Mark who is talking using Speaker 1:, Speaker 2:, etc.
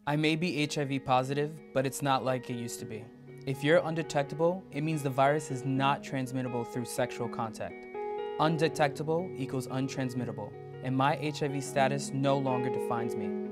Speaker 1: I may be HIV positive, but it's not like it used to be. If you're undetectable, it means the virus is not transmittable through sexual contact. Undetectable equals untransmittable, and my HIV status no longer defines me.